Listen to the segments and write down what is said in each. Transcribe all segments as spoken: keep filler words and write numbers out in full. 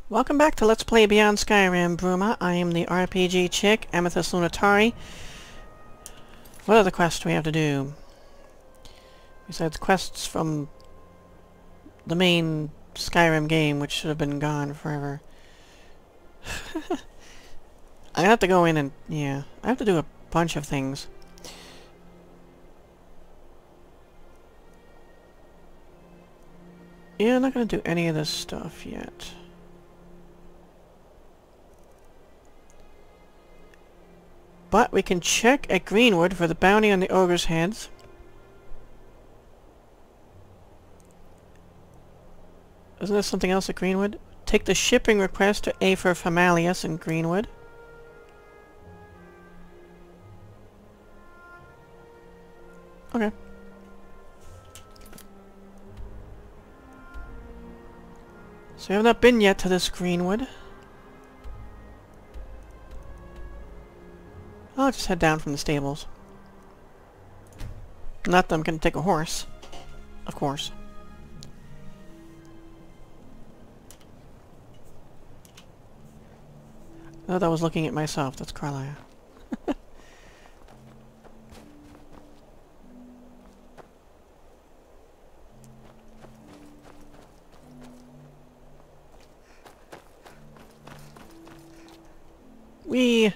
Welcome back to Let's Play Beyond Skyrim, Bruma. I am the R P G chick, Amethyst Lunatari. What other quests do we have to do? Besides quests from the main Skyrim game, which should have been gone forever. I have to go in and... yeah, I have to do a bunch of things. Yeah, I'm not going to do any of this stuff yet. But we can check at Greenwood for the bounty on the ogre's heads. Isn't there something else at Greenwood? Take the shipping request to Afer Famalius in Greenwood. Okay. So we have not been yet to this Greenwood. I'll just head down from the stables. Not that I'm gonna take a horse. Of course. I thought I was looking at myself. That's Carlisle. We...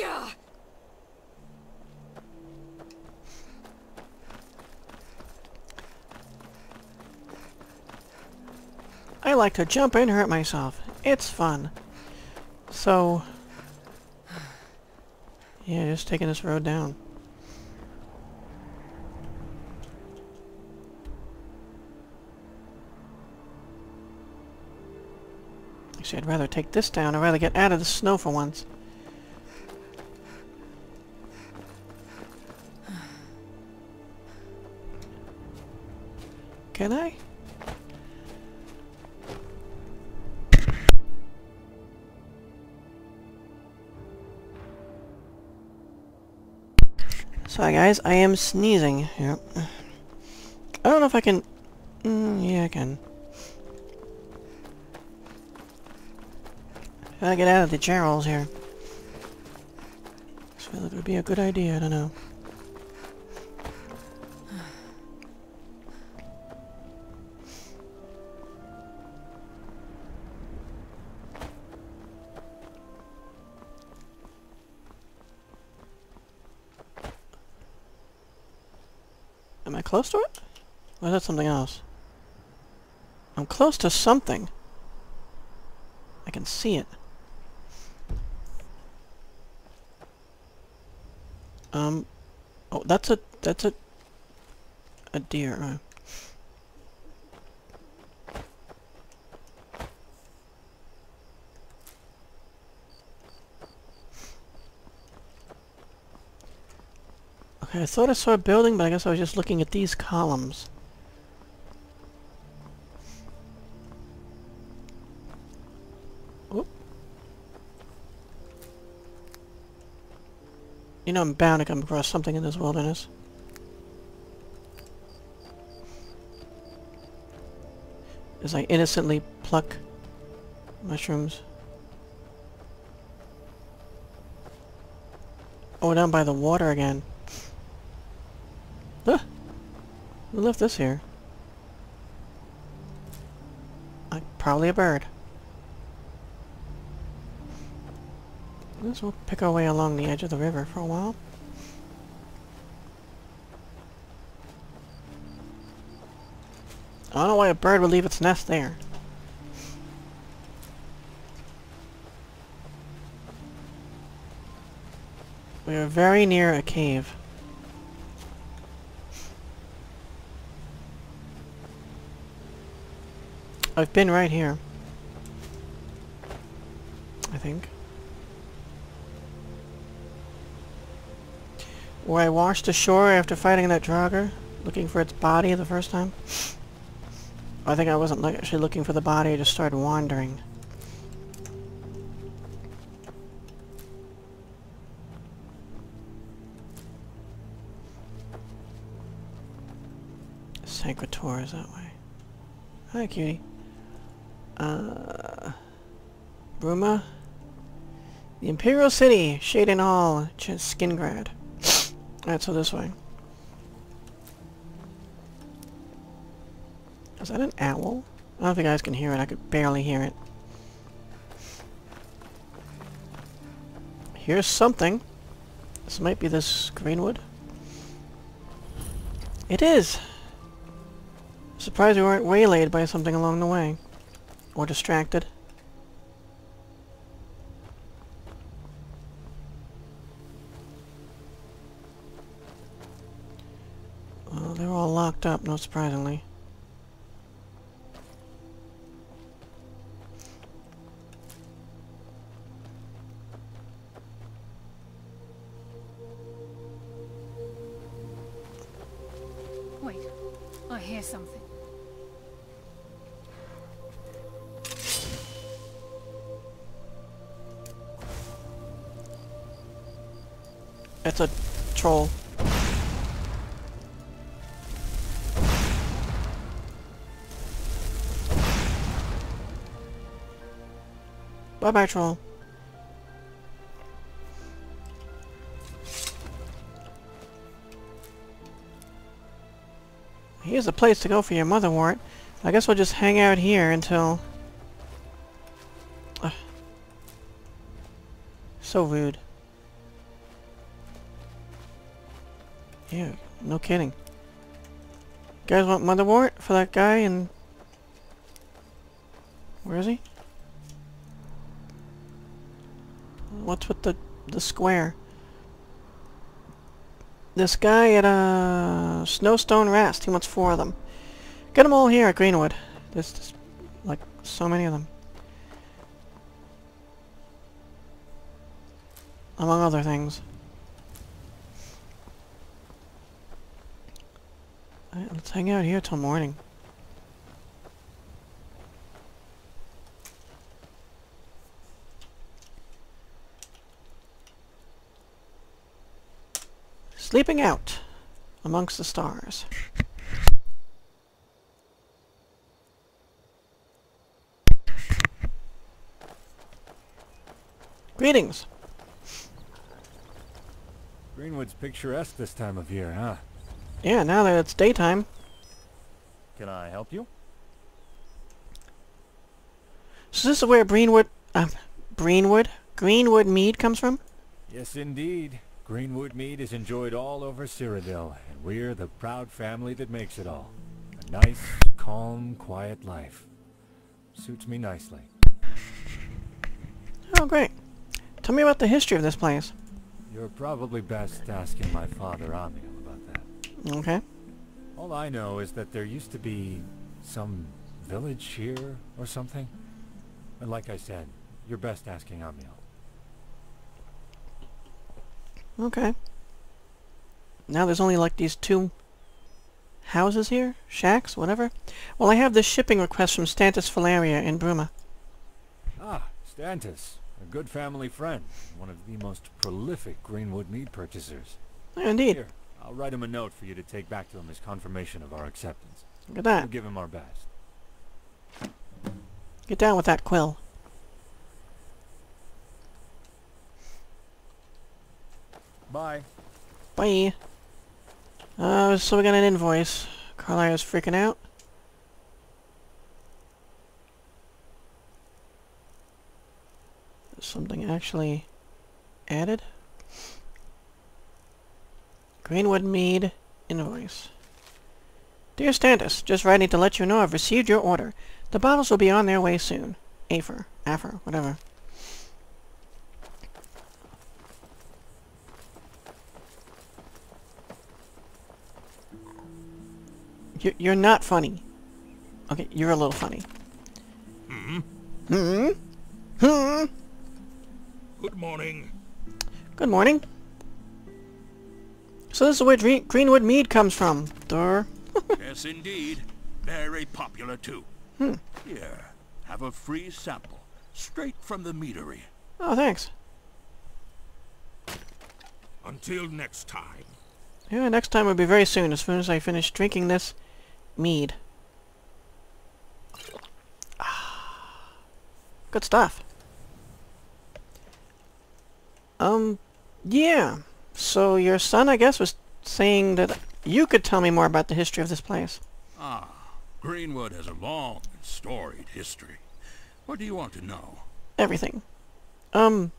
I like to jump and hurt myself. It's fun. So... yeah, just taking this road down. Actually, I'd rather take this down. I'd rather get out of the snow for once. Can I? Sorry guys, I am sneezing. Yep. I don't know if I can... Mm, yeah, I can. How do I get out of the gerals here? I feel like it would be a good idea, I don't know. Am I close to it? Or is that something else? I'm close to something. I can see it. Um... Oh, that's a... that's a... a deer. Uh. Okay, I thought I saw a building, but I guess I was just looking at these columns. Oop. You know I'm bound to come across something in this wilderness. As I innocently pluck mushrooms. Oh, down by the water again. Ah! Who left this here? Uh, probably a bird. Let's we'll pick our way along the edge of the river for a while. I don't know why a bird would leave its nest there. We are very near a cave. I've been right here. I think. Where I washed ashore after fighting that Draugr, looking for its body the first time. I think I wasn't like actually looking for the body, I just started wandering. Sanctuary is that way. Hi, cutie. Uh, Bruma. The Imperial City, Shaden Hall, Ch Skingrad. Alright, so this way. Is that an owl? I don't know if you guys can hear it. I could barely hear it. Here's something. This might be this Greenwood. It is! Surprised we weren't waylaid by something along the way. Or distracted. Well, they're all locked up, not surprisingly. Wait, I hear something. It's a troll. Bye-bye, troll. Here's a place to go for your motherwort. I guess we'll just hang out here until... Ugh. So rude. Yeah, no kidding. You guys want motherwort for that guy and... Where is he? What's with the the square? This guy at uh, Snowstone Rest, he wants four of them. Get them all here at Greenwood. There's just, like, so many of them. Among other things. Alright, let's hang out here till morning. Sleeping out amongst the stars. Greetings. Greenwood's picturesque this time of year, huh? Yeah, now that it's daytime. Can I help you? So this is where Greenwood, um, Greenwood, Greenwood mead comes from? Yes, indeed. Greenwood mead is enjoyed all over Cyrodiil, and we're the proud family that makes it all. A nice, calm, quiet life. Suits me nicely. Oh, great. Tell me about the history of this place. You're probably best asking my father, Amiel, about that. Okay. All I know is that there used to be some village here or something. And like I said, you're best asking Amiel. Okay. Now there's only like these two houses here? Shacks? Whatever? Well, I have this shipping request from Stantis Valeria in Bruma. Ah, Stantis. A good family friend. One of the most prolific Greenwood mead purchasers. Yeah, indeed. Here, I'll write him a note for you to take back to him as confirmation of our acceptance. Look at that. We'll give him our best. Get down with that quill. Bye. Bye. Uh, so we got an invoice. Carlisle's freaking out. Is something actually added? Greenwood Mead invoice. Dear Stantis, just writing to let you know I've received your order. The bottles will be on their way soon. Afer. Afer. Whatever. You're, you're not funny. Okay, you're a little funny. Hmm? Hmm? Hmm? Good morning. Good morning. So this is where Dre Greenwood Mead comes from. Durr. Yes, indeed. Very popular, too. Hmm. Here, have a free sample. Straight from the meadery. Oh, thanks. Until next time. Yeah, next time will be very soon, as soon as I finish drinking this mead. Ah. Good stuff. Um, yeah. So your son, I guess, was saying that you could tell me more about the history of this place. Ah, Greenwood has a long and storied history. What do you want to know? Everything. Um...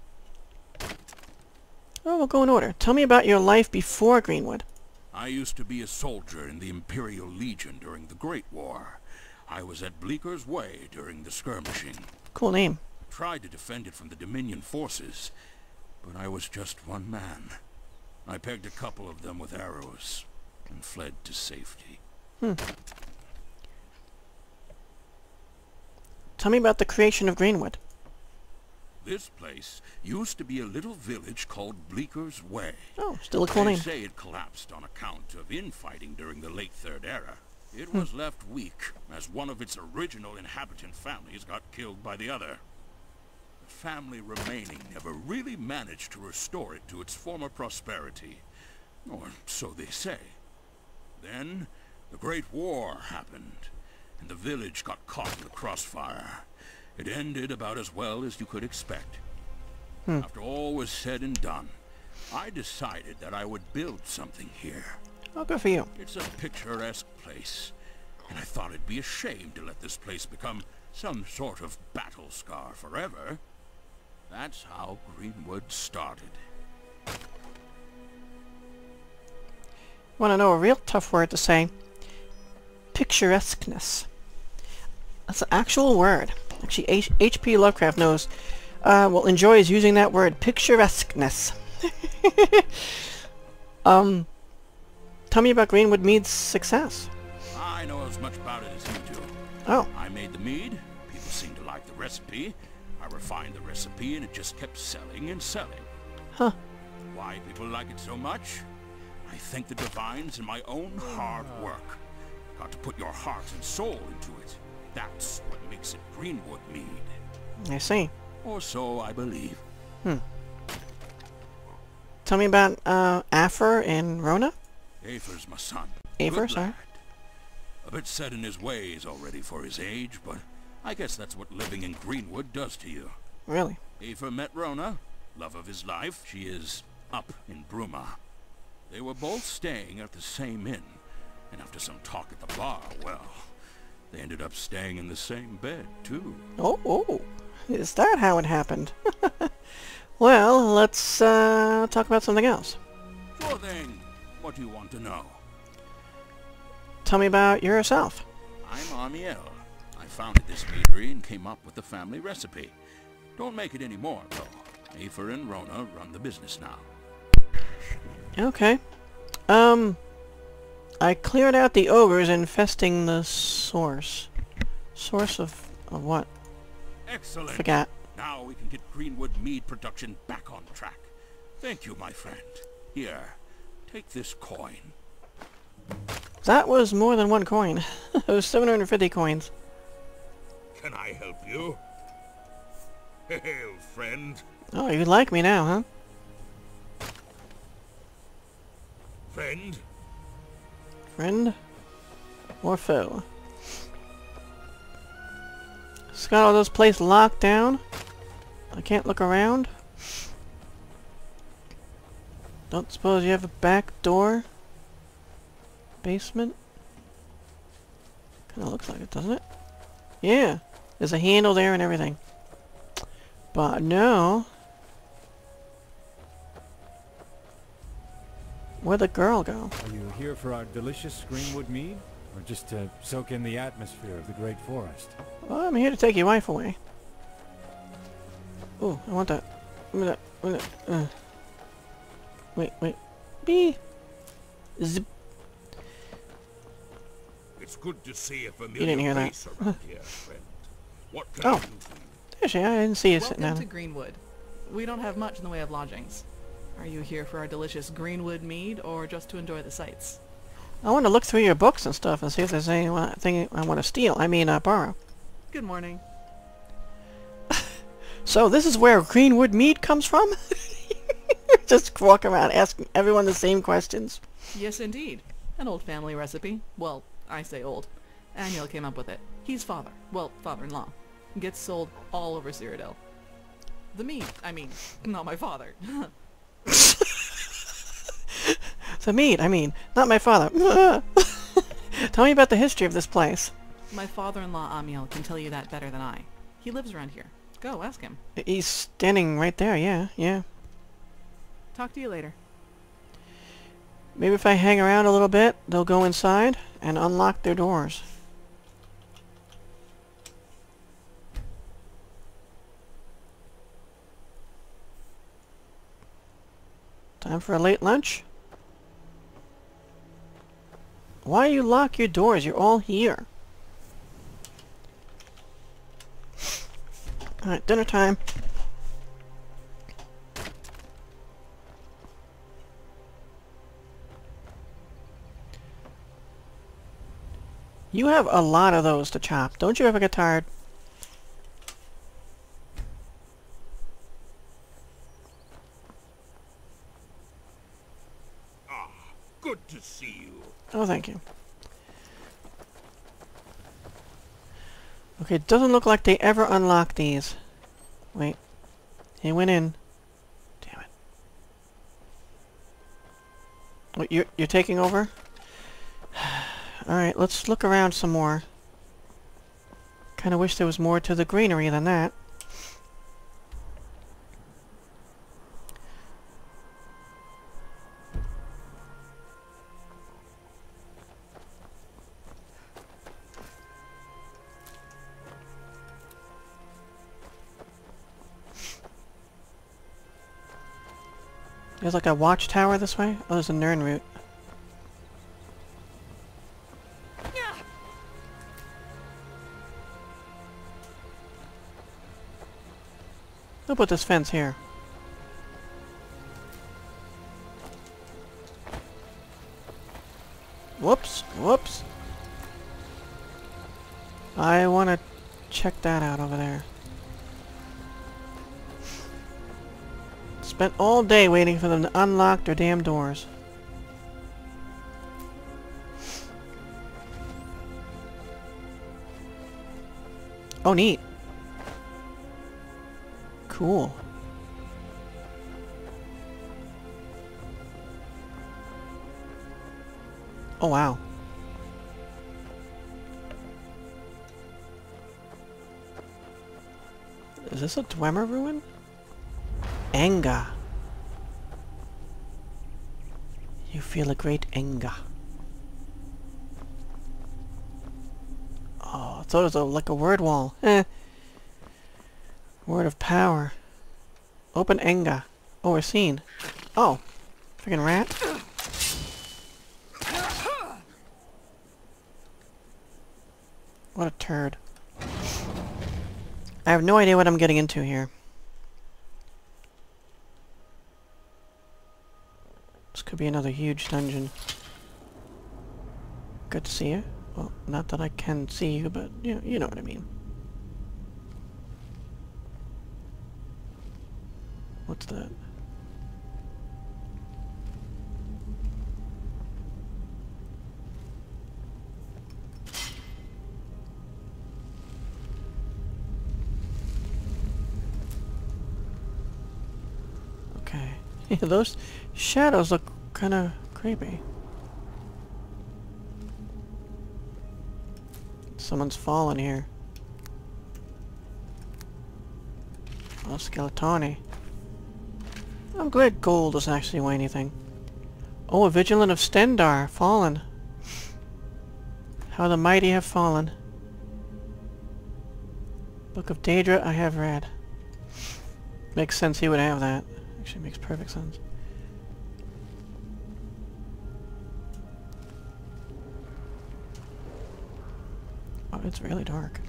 Oh, we'll go in order. Tell me about your life before Greenwood. I used to be a soldier in the Imperial Legion during the Great War. I was at Bleeker's Way during the skirmishing. Cool name. Tried to defend it from the Dominion forces, but I was just one man. I pegged a couple of them with arrows and fled to safety. Hmm. Tell me about the creation of Greenwood. This place used to be a little village called Bleeker's Way. Oh, still a cool They name. say it collapsed on account of infighting during the late Third Era. It was left weak, as one of its original inhabitant families got killed by the other. The family remaining never really managed to restore it to its former prosperity. Or so they say. Then, the Great War happened, and the village got caught in the crossfire. It ended about as well as you could expect. Hmm. After all was said and done, I decided that I would build something here. Oh, good for you. It's a picturesque place, and I thought it'd be a shame to let this place become some sort of battle scar forever. That's how Greenwood started. Want to know a real tough word to say? Picturesqueness. That's an actual word. Actually, H H.P. Lovecraft knows, uh, well, enjoys using that word, picturesqueness. um, tell me about Greenwood Mead's success. I know as much about it as you do. Oh. I made the mead, people seemed to like the recipe, I refined the recipe and it just kept selling and selling. Huh. Why people like it so much? I thank the divines in my own hard work. Got to put your heart and soul into it. That's what makes it Greenwood mead. I see. Or so I believe. Hmm. Tell me about, uh, Afer and Rona? Afer's my son. Afer, Good sorry. lad. A bit set in his ways already for his age, but I guess that's what living in Greenwood does to you. Really? Afer met Rona, love of his life. She is up in Bruma. They were both staying at the same inn, and after some talk at the bar, well, they ended up staying in the same bed, too. Oh, oh. Is that how it happened? Well, let's, uh, talk about something else. Sure thing. What do you want to know? Tell me about yourself. I'm Ayleid. I founded this meadery and came up with the family recipe. Don't make it anymore, though. Afer and Rona run the business now. Okay. Um, I cleared out the ogres infesting the source. Source of, of what? Excellent. Forgot. Now we can get Greenwood mead production back on track. Thank you, my friend. Here, take this coin. That was more than one coin. It was seven hundred fifty coins. Can I help you? Hail, friend. Oh, you like me now, huh? Friend? Friend? Or foe? It's got all those places locked down. I can't look around. Don't suppose you have a back door? Basement? Kinda looks like it, doesn't it? Yeah. There's a handle there and everything. But no. Where'd the girl go? Are you here for our delicious Greenwood mead? Or just to soak in the atmosphere of the Great Forest? Well, I'm here to take your wife away. Oh, I want that. Give me that. Give me that. Uh. Wait, wait. Bee. Zip. It's good to see a familiar You didn't hear that. face around here, friend. What can Oh. I do for you? There she is. I didn't see you sitting Welcome down. to Greenwood. We don't have much in the way of lodgings. Are you here for our delicious Greenwood mead, or just to enjoy the sights? I want to look through your books and stuff and see if there's anything I want to steal. I mean, uh, borrow. Good morning. So this is where Greenwood mead comes from? Just walk around asking everyone the same questions. Yes, indeed. An old family recipe. Well, I say old. Anga came up with it. He's father. Well, father-in-law. Gets sold all over Cyrodiil. The meat, I mean, not my father. The meat, I mean, not my father. Tell me about the history of this place. My father-in-law Amiel can tell you that better than I. He lives around here. Go, ask him. He's standing right there, yeah, yeah. Talk to you later. Maybe if I hang around a little bit, they'll go inside and unlock their doors. Time for a late lunch? Why you lock your doors? You're all here. Alright, dinner time. You have a lot of those to chop. Don't you ever get tired? Ah, good to see you. Oh, thank you. Okay, it doesn't look like they ever unlock these. Wait. He went in. Damn it. What, you're, you're taking over? Alright, let's look around some more. Kinda wish there was more to the greenery than that. There's like a watchtower this way? Oh, there's a Nern route. I'll put this fence here. Whoops, whoops. I want to check that out over there. Spent all day waiting for them to unlock their damn doors. Oh, neat. Cool. Oh, wow. Is this a Dwemer ruin? Anga. You feel a great Anga. Oh, I thought it was a, like a word wall. Eh. Word of power. Open Anga. Oh, we're seen. Oh. Freaking rat. What a turd. I have no idea what I'm getting into here. This could be another huge dungeon. Good to see you. Well, not that I can see you, but you know, you know what I mean. What's that? Okay. Yeah, those shadows look kind of creepy. Someone's fallen here. Oh, Skeletoni. I'm glad gold doesn't actually weigh anything. Oh, a Vigilant of Stendar. Fallen. How the mighty have fallen. Book of Daedra I have read. Makes sense he would have that. Actually makes perfect sense. Oh, it's really dark.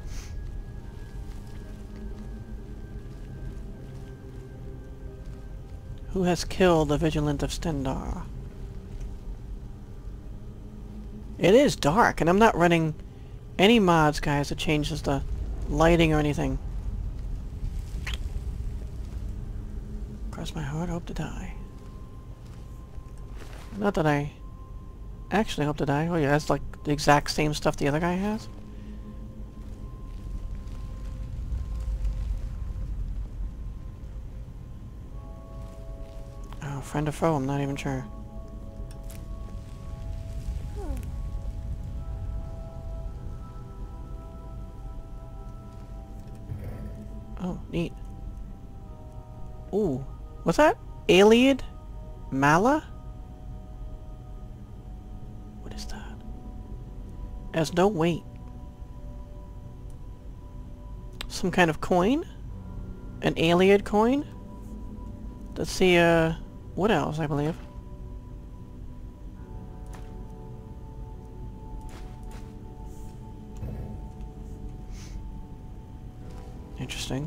Who has killed the Vigilant of Stendar? It is dark, and I'm not running any mods, guys, that changes the lighting or anything. Cross my heart, hope to die. Not that I actually hope to die. Oh yeah, that's like the exact same stuff the other guy has. friend or foe, I'm not even sure. Oh, neat. Ooh. What's that? Ayleid? Mala? What is that? It has no weight. Some kind of coin? An Ayleid coin? Let's see, uh... what else, I believe? Interesting.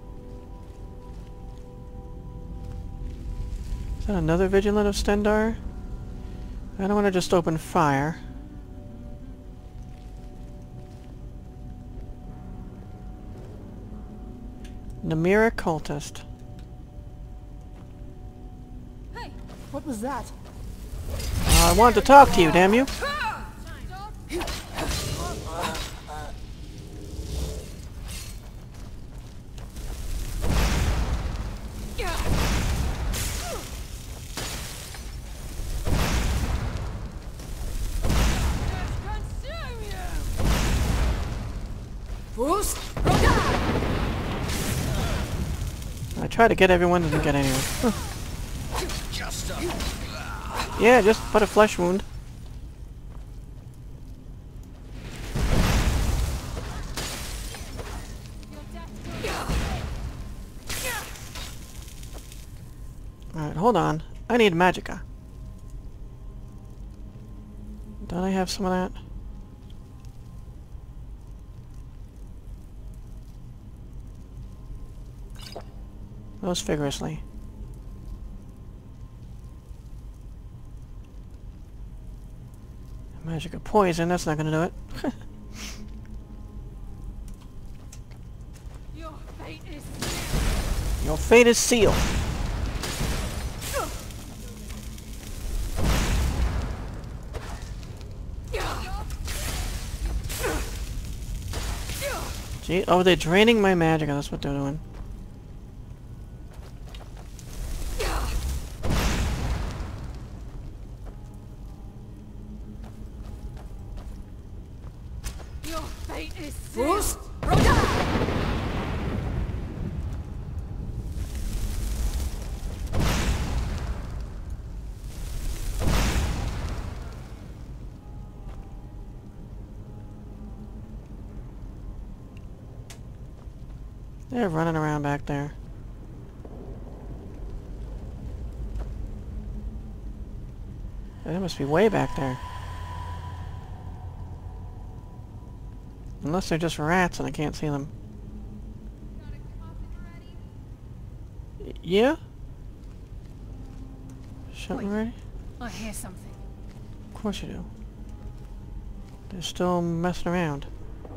Is that another Vigilant of Stendar? I don't want to just open fire. Namira Cultist. Hey, What was that? Uh, I wanted to talk to you, damn you! I try to get everyone, doesn't get anyone. Huh. Yeah, just put a flesh wound. Alright, hold on. I need magicka. Don't I have some of that? Most vigorously. Magicka poison, that's not gonna do it. your fate is Your fate is sealed. Gee, oh, they're draining my magicka, that's what they're doing. your fate is sealed. They're running around back there. They must be way back there. Unless they're just rats and I can't see them. Y- yeah? Something ready? I hear something. Of course you do. They're still messing around.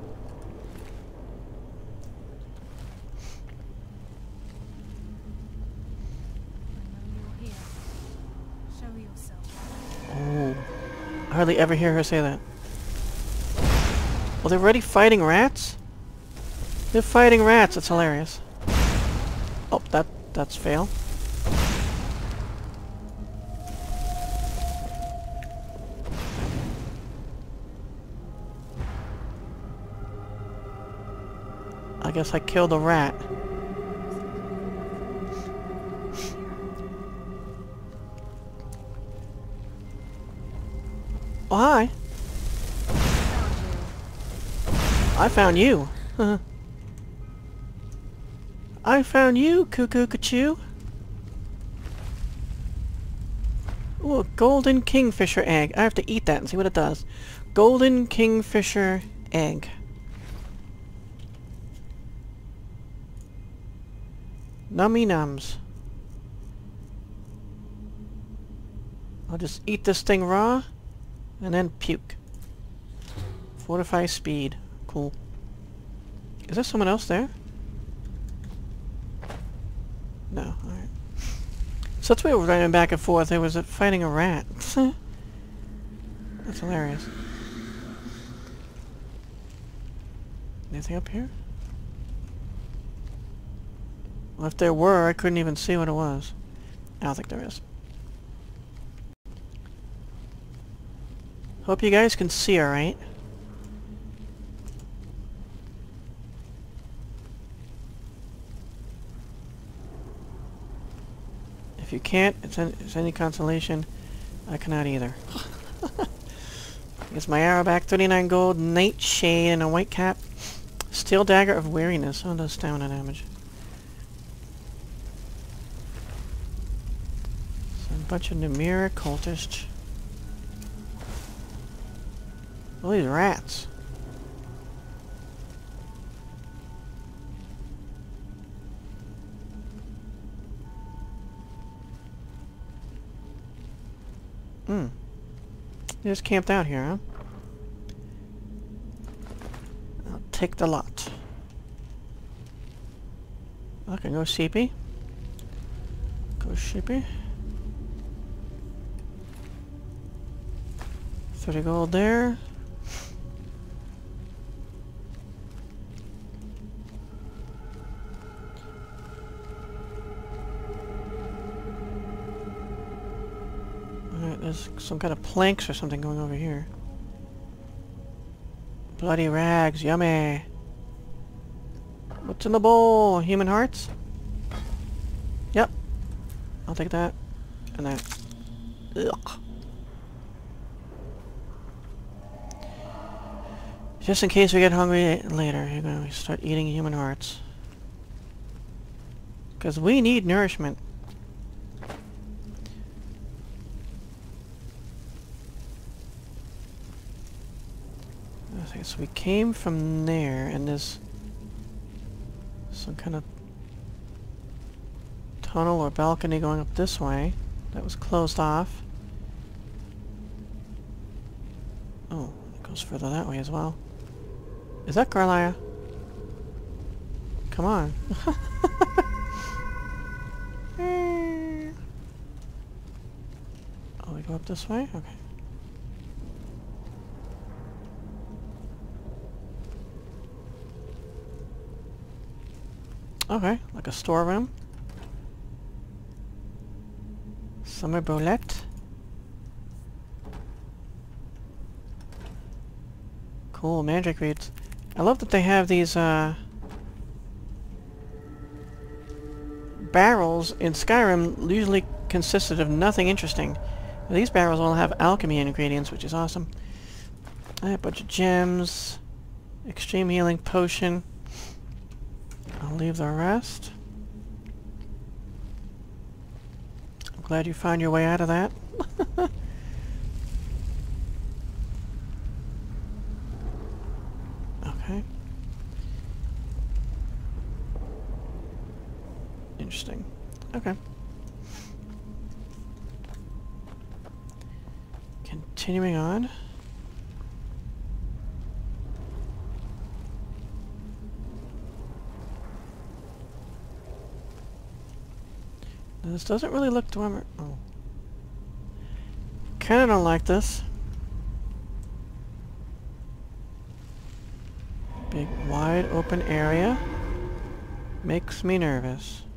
I know you're here. Show yourself. Oh. I hardly ever hear her say that. Well, they're already fighting rats? They're fighting rats, it's hilarious. Oh, that that's fail. I guess I killed a rat. Oh, hi. I found you. I found you, cuckoo cachoo. Ooh, a golden kingfisher egg. I have to eat that and see what it does. Golden kingfisher egg. Nummy nums. I'll just eat this thing raw and then puke. Fortify speed. Cool. Is there someone else there? No, alright. So that's why we're running back and forth. There was a fighting a rat. That's hilarious. Anything up here? Well, if there were, I couldn't even see what it was. I don't think there is. Hope you guys can see alright. If you can't, it's, an, it's any consolation, I cannot either. It's my arrow back, thirty-nine gold, nightshade, and a white cap. Steel dagger of weariness. Oh, does stamina damage. So a bunch of Namira cultists. All these rats. Hmm. They just camped out here, huh? I'll take the lot. Okay, go sheepy. Go sheepy. thirty gold there. Alright, there's some kind of planks or something going over here. Bloody rags, yummy! What's in the bowl? Human hearts? Yep. I'll take that. And that. Ugh. Just in case we get hungry later, you're gonna start eating human hearts. Because we need nourishment. Okay, so we came from there, and there's some kind of tunnel or balcony going up this way. That was closed off. Oh, it goes further that way as well. Is that Carlia? Come on. Oh, we go up this way? Okay. Okay, like a storeroom. Summer boulette. Cool, magic reads. I love that they have these uh, barrels in Skyrim usually consisted of nothing interesting. But these barrels all have alchemy ingredients, which is awesome. I have a bunch of gems. Extreme healing potion. I'll leave the rest. I'm glad you found your way out of that. Okay. Interesting. Okay. Continuing on. This doesn't really look to armor. Oh. Kinda don't like this. Big, wide open area. Makes me nervous.